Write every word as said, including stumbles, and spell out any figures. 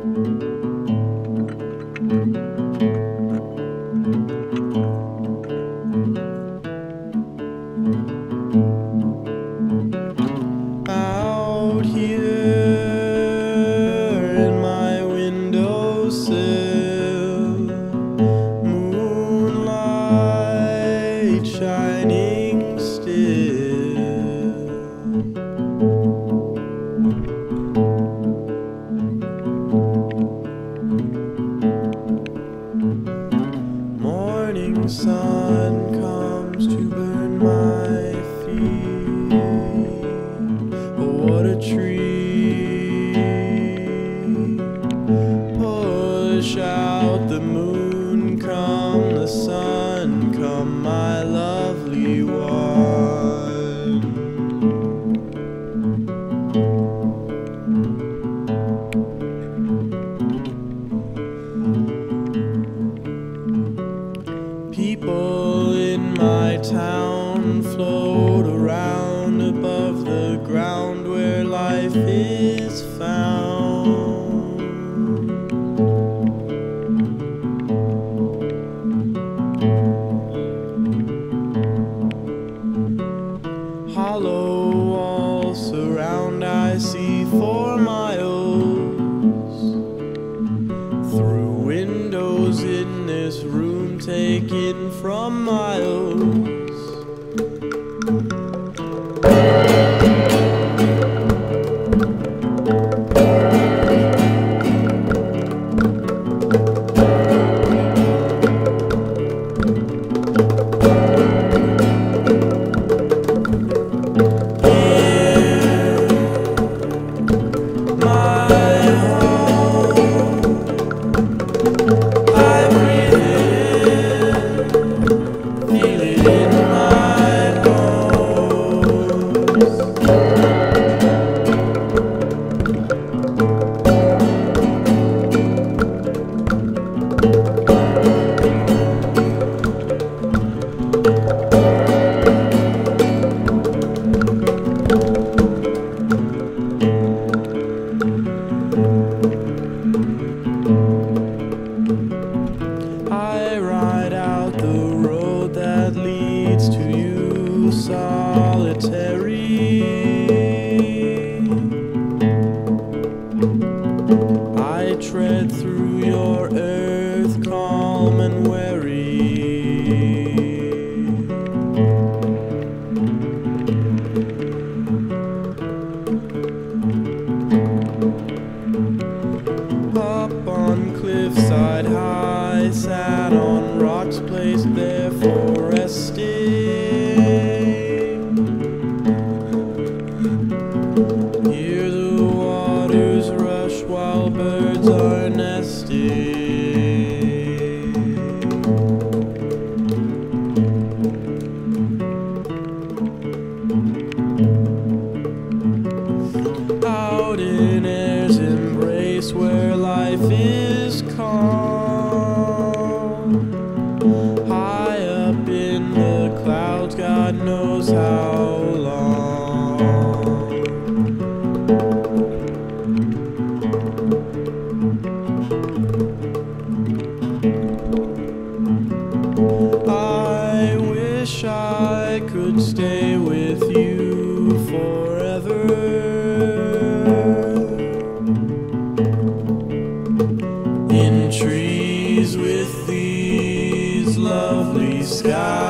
Out here in my windowsill, moonlight shining still. Morning sun comes to burn my feet. Oh, what a treat. Push out the moon, come the sun, come my lovely one. People in my town float around above the ground where life is found. Hollow walls surround, I see for miles. Through windows in this room taken from miles. I ride out the road that leads to you, solitary. I tread through your earth, calm and wary. Up on cliffside high, sat on rocks placed there for resting. Hear the waters rush while birds are nesting. Out in air's embrace where life is calm, high up in the clouds, God knows how long. I wish I could stay with you forever. In trees with these lovely skies.